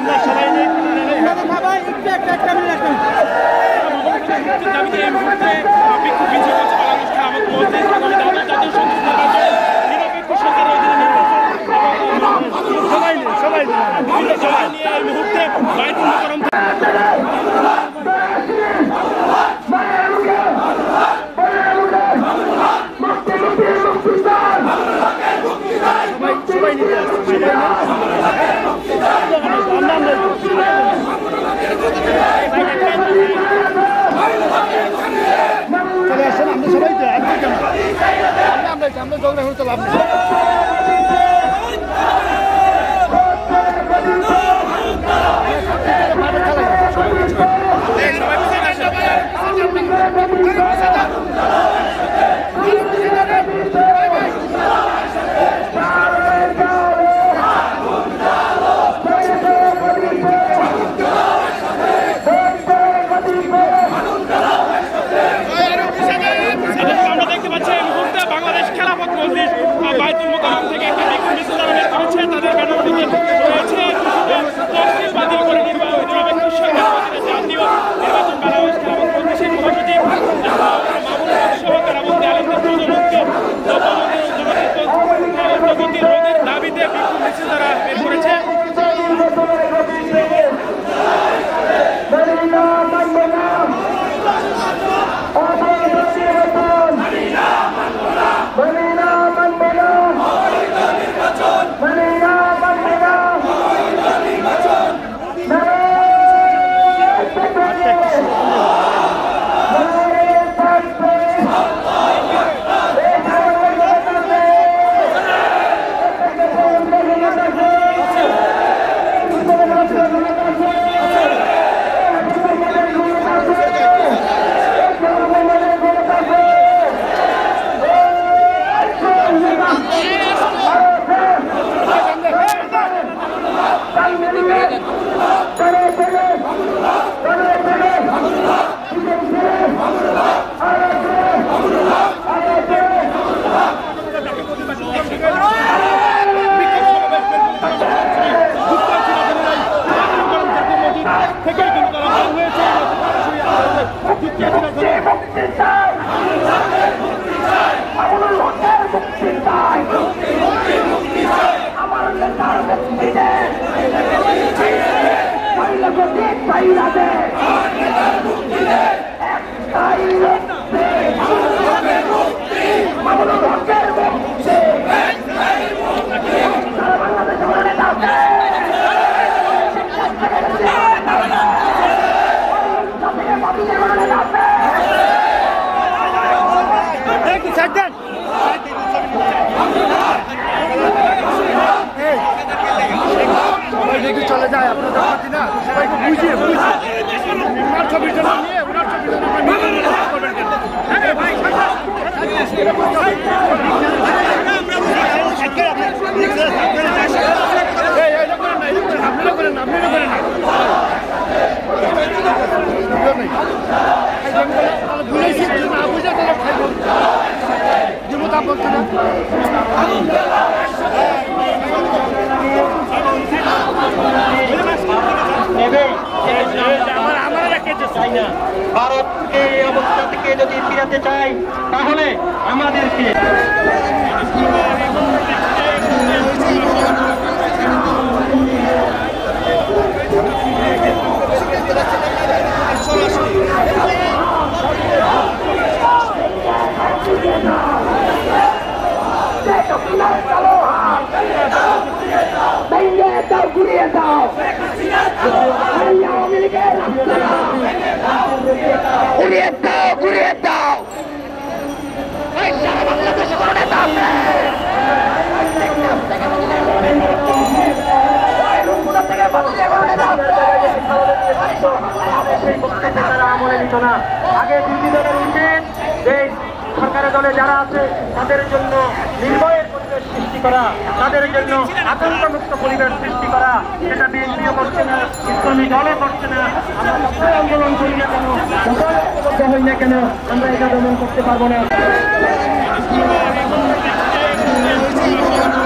আমরা সবাই দাবিতে এই মুহূর্তে বিক্ষোভ মিছিল করছে বাংলাদেশ খেলাফত মজলিস আগামী দ্বাদশ জাতীয় সংসদ নির্বাচন নিরপেক্ষ সরকারের অধীনে সবাই নিয়ে এই মুহূর্তে বাইতুল মুকাররম আমরা ঝগড়া করতে লাভ নেই বাইতুল মুকাররম থেকে একটা বিক্ষোভ মিছিল তারা বের করেছে তাদের ব্যানারটিতে রয়েছে তফসিল বাতিল করে নিরপেক্ষ সরকারের অধীনে জাতীয় নির্বাচন বাংলাদেশ খেলাফত মজলিসের মহাসচিব মামুনুল হক সহ কারাবন্দী আলেমদের প্রগতি রোধের দাবিতে বিক্ষোভ মিছিল তারা বের করেছে চলে যায় আপনার না সবাইকে বুঝিয়ে ওনার ছবির জন্য নিয়ে ওনার ছবির জন্য ভারতকে এই অবস্থা থেকে যদি ফিরাতে চাই তাহলে আমাদেরকে ঘুরিয়ে দাও ঘুরিয়ে দাও ঘুরিয়ে দাও সারা বাংলাদেশে কোনো নেতা আছে আমলে নিত না আগে দুটি দলের উচিত যে সরকারের দলে যারা আছে তাদের জন্য নির্ভয়ের পরিবেশ সৃষ্টি করা, তাদের জন্য আতঙ্কমুক্ত পরিবেশ সৃষ্টি করা। সেটা বিএনপিও করছে না, ইসলামী দলও করছে না। আমরা যতই আন্দোলন করি না কেন, যতই ঐক্যবদ্ধ হই না কেন, আমরা এটা দমন করতে পারবো না।